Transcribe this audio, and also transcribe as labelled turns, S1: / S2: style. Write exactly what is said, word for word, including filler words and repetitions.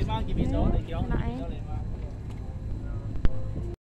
S1: mang chỉ biết đó để kéo
S2: Nãy.
S1: nó lên mà